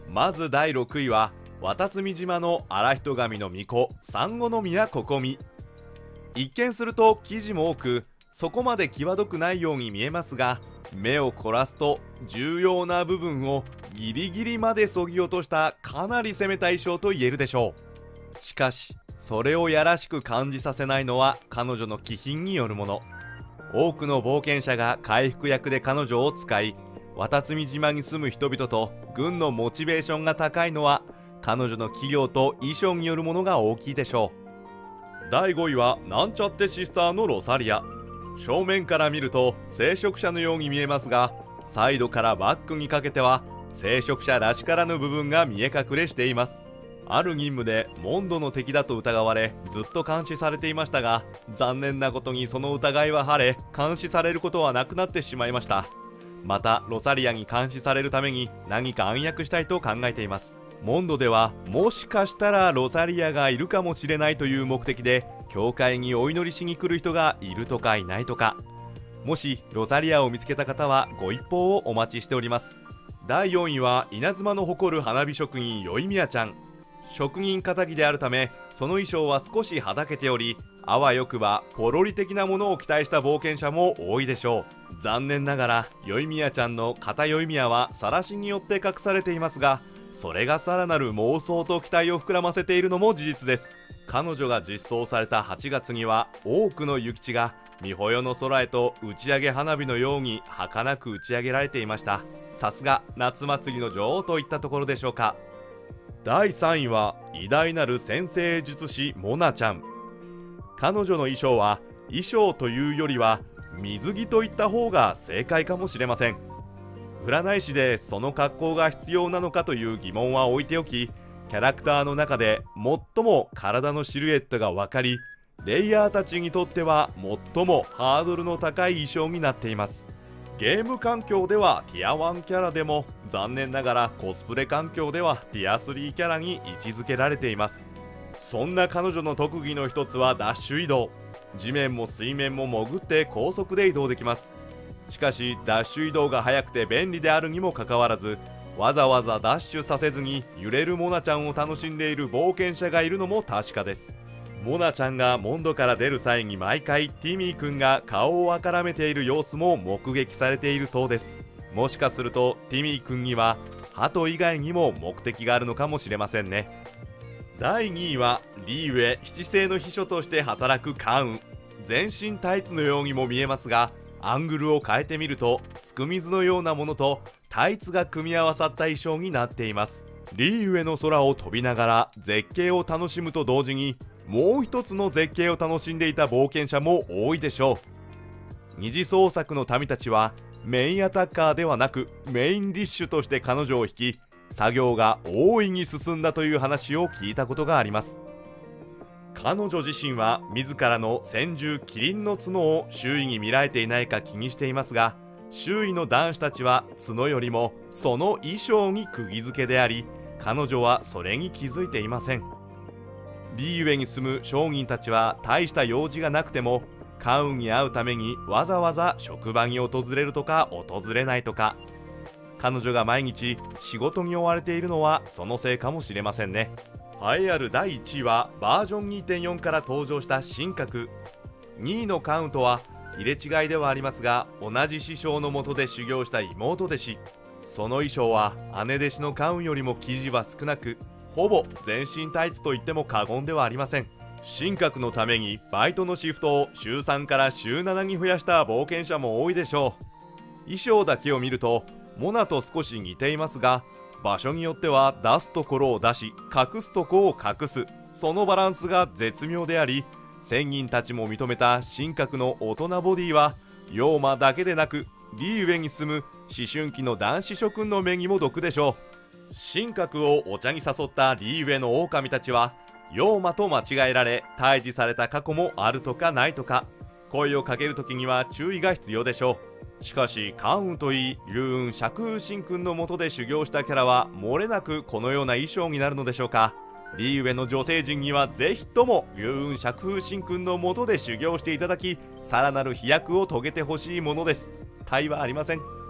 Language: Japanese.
まず第6位は渡積島の荒人神の巫女産後宮ここみ。一見すると生地も多くそこまで際どくないように見えますが、目を凝らすと重要な部分をギリギリまで削ぎ落としたかなり攻めた衣装と言えるでしょう。しかしそれをやらしく感じさせないのは彼女の気品によるもの。多くの冒険者が回復役で彼女を使い、渡積島に住む人々と軍のモチベーションが高いのは彼女の器量と衣装によるものが大きいでしょう。第5位はなんちゃってシスターのロサリア。正面から見ると聖職者のように見えますが、サイドからバックにかけては聖職者らしからぬ部分が見え隠れしています。ある任務でモンドの敵だと疑われずっと監視されていましたが、残念なことにその疑いは晴れ、監視されることはなくなってしまいました。またロサリアに監視されるために何か暗躍したいと考えています。モンドではもしかしたらロサリアがいるかもしれないという目的で教会にお祈りしに来る人がいるとかいないとか、もしロサリアを見つけた方はご一報をお待ちしております。第4位は稲妻の誇る花火職人よいみやちゃん。職人かであるためその衣装は少しはだけており、あわよくばポロリ的なものを期待した冒険者も多いでしょう。残念ながらよいみやちゃんの片よいみやは晒しによって隠されていますが、それがさらなる妄想と期待を膨らませているのも事実です。彼女が実装された8月には多くの諭吉が美穂の空へと打ち上げ花火のように儚く打ち上げられていました。さすが夏祭りの女王といったところでしょうか。第3位は偉大なる先生術師モナちゃん。彼女の衣装は衣装というよりは水着と言った方が正解かもしれません。占い師でその格好が必要なのかという疑問は置いておき、キャラクターの中で最も体のシルエットが分かり、レイヤーたちにとっては最もハードルの高い衣装になっています。ゲーム環境ではティア1キャラでも、残念ながらコスプレ環境ではティア3キャラに位置づけられています。そんな彼女の特技の一つはダッシュ移動。地面も水面も潜って高速で移動できます。しかしダッシュ移動が速くて便利であるにもかかわらず、わざわざダッシュさせずに揺れるモナちゃんを楽しんでいる冒険者がいるのも確かです。モナちゃんがモンドから出る際に毎回ティミーくんが顔をあからめている様子も目撃されているそうです。もしかするとティミーくんには鳩以外にも目的があるのかもしれませんね。第2位はリーウェ七星の秘書として働くカウン。全身タイツのようにも見えますが、アングルを変えてみるとすく水のようなものとタイツが組み合わさった衣装になっています。リーウェの空を飛びながら絶景を楽しむと同時にもう一つの絶景を楽しんでいた冒険者も多いでしょう。二次創作の民たちはメインアタッカーではなくメインディッシュとして彼女を引き、作業が大いに進んだという話を聞いたことがあります。彼女自身は自らの先住キリンの角を周囲に見られていないか気にしていますが、周囲の男子たちは角よりもその衣装に釘付けであり、彼女はそれに気づいていません。リーウェに住む商人たちは大した用事がなくてもカウンに会うためにわざわざ職場に訪れるとか訪れないとか、彼女が毎日仕事に追われているのはそのせいかもしれませんね。栄えある第1位はバージョン 2.4 から登場した神格。2位のカウントは入れ違いではありますが同じ師匠の下で修行した妹弟子。その衣装は姉弟子のカウンよりも生地は少なく、ほぼ全身タイツと言っても過言ではありません。神格のためにバイトのシフトを週3から週7に増やした冒険者も多いでしょう。衣装だけを見るとモナと少し似ていますが、場所によっては出すところを出し隠すとこを隠す、そのバランスが絶妙であり、仙人たちも認めた神格の大人ボディは妖魔だけでなくリーウェに住む思春期の男子諸君の目にも毒でしょう。神格をお茶に誘ったリーウェの狼たちは妖魔と間違えられ退治された過去もあるとかないとか、声をかけるときには注意が必要でしょう。しかしカウンといい龍雲釈風神君の下で修行したキャラは漏れなくこのような衣装になるのでしょうか。リーウェの女性陣にはぜひとも龍雲釈風神君の下で修行していただき、さらなる飛躍を遂げてほしいものです。他意はありません。